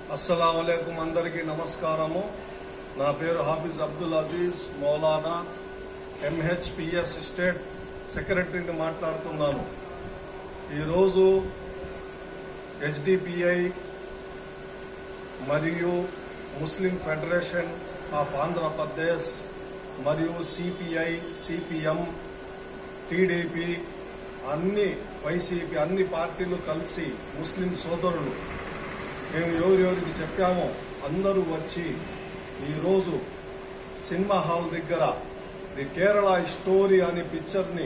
అస్సలాముఅలైకుం అందరికీ నమస్కారము। నా పేరు హాఫీజ్ అబ్దుల్ అజీజ్ మౌలానా, ఎంహెచ్పిఎస్ స్టేట్ సెక్రటరీని మాట్లాడుతున్నాను। ఈరోజు హెచ్డిపిఐ మరియు ముస్లిం ఫెడరేషన్ ఆఫ్ ఆంధ్రప్రదేశ్ మరియు సిపిఐ, సిపిఎం, టీడీపీ, వైసీపీ అన్ని పార్టీలు కలిసి ముస్లిం సోదరులు మేము ఎవరెవరికి చెప్పామో అందరూ వచ్చి ఈరోజు సినిమా హాల్ దగ్గర ది కేరళ స్టోరీ అనే పిక్చర్ని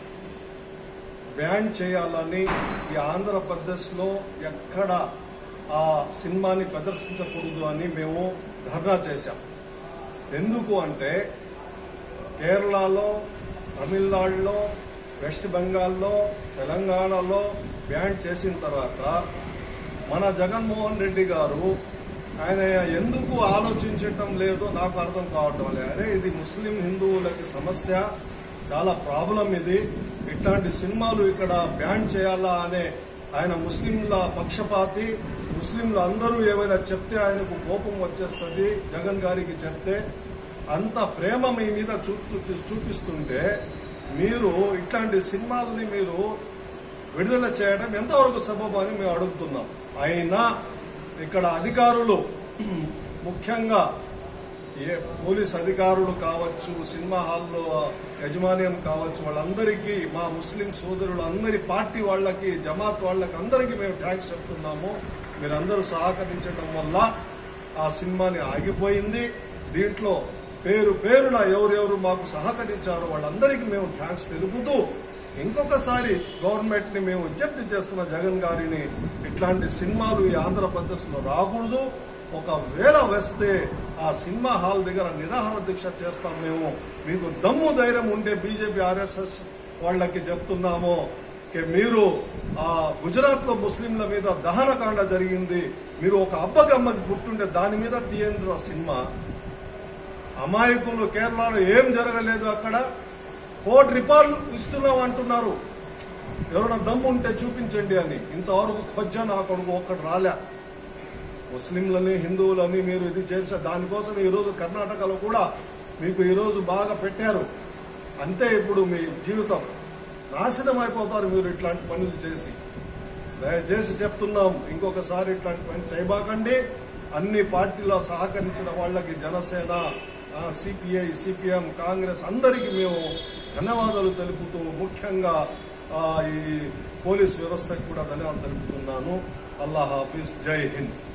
బ్యాన్ చేయాలని, ఈ ఆంధ్రప్రదేశ్లో ఎక్కడ ఆ సినిమాని ప్రదర్శించకూడదు అని మేము ధర్నా చేశాం। ఎందుకు అంటే కేరళలో, తమిళనాడులో, వెస్ట్ బెంగాల్లో, తెలంగాణలో బ్యాన్ చేసిన తర్వాత మన జగన్మోహన్ రెడ్డి గారు ఆయన ఎందుకు ఆలోచించటం లేదో నాకు అర్థం కావటం లేదు। అరే ఇది ముస్లిం హిందువులకి సమస్య, చాలా ప్రాబ్లం ఇది, ఇట్లాంటి సినిమాలు ఇక్కడ బ్యాన్ చేయాలా అనే ఆయన ముస్లింల పక్షపాతి, ముస్లింలు అందరూ ఏమైనా చెప్తే ఆయనకు కోపం వచ్చేస్తుంది। జగన్ గారికి చెప్తే అంత ప్రేమ మీ మీద చూపిస్తుంటే మీరు ఇట్లాంటి సినిమాలని మీరు విడుదల చేయడం ఎంతవరకు సబబు అని మేము అడుగుతున్నాం। అయినా ఇక్కడ అధికారులు, ముఖ్యంగా పోలీస్ అధికారులు కావచ్చు, సినిమా హాల్లో యజమాన్యం కావచ్చు, వాళ్ళందరికీ, మా ముస్లిం సోదరులు అందరి పార్టీ వాళ్ళకి, జమాత్ వాళ్ళకి అందరికీ మేము థ్యాంక్స్ చెప్తున్నాము। మీరందరూ సహకరించడం వల్ల ఆ సినిమాని ఆగిపోయింది। దీంట్లో పేరున ఎవరెవరు మాకు సహకరించారో వాళ్ళందరికీ మేము థ్యాంక్స్ తెలుపుతూ ఇంకొకసారి గవర్నమెంట్ ని మేము విజ్ఞప్తి చేస్తున్న జగన్ గారిని, ఇట్లాంటి సినిమాలు ఈ ఆంధ్రప్రదేశ్లో రాకూడదు। ఒకవేళ వస్తే ఆ సినిమా హాల్ దగ్గర నిరాహార దీక్ష చేస్తాం మేము। మీకు దమ్ము ధైర్యం ఉంటే బీజేపీ, ఆర్ఎస్ఎస్ వాళ్ళకి చెప్తున్నాము, మీరు ఆ గుజరాత్ లో ముస్లింల మీద దహనకాండ జరిగింది, మీరు ఒక అబ్బగమ్మకి పుట్టుంటే దాని మీద తీయండి సినిమా। అమాయకులు కేరళలో ఏం జరగలేదు, అక్కడ ₹1 కోటి ఇస్తున్నాం అంటున్నారు। ఎవరైనా దమ్ము ఉంటే చూపించండి అని। ఇంతవరకు ఖొజ్జా నా కొడుకు ఒక్కటి రాలే। ముస్లింలని, హిందువులని మీరు ఇది చేశారు, దానికోసం ఈరోజు కర్ణాటకలో కూడా మీకు ఈరోజు బాగా పెట్టారు, అంతే ఇప్పుడు మీ జీవితం నాశనం అయిపోతారు మీరు ఇట్లాంటి పనులు చేసి। దయచేసి చెప్తున్నాం, ఇంకొకసారి ఇట్లాంటి పని చేయబాకండి। అన్ని పార్టీలో సహకరించిన వాళ్ళకి, జనసేన, సిపిఐ, సిపిఎం, కాంగ్రెస్ అందరికీ మేము ధన్యవాదాలు తెలుపుతూ, ముఖ్యంగా ఈ పోలీస్ వ్యవస్థకు కూడా ధన్యవాదాలు తెలుపుతున్నాను। అల్లాహ్ హాఫీజ్, జై హింద్।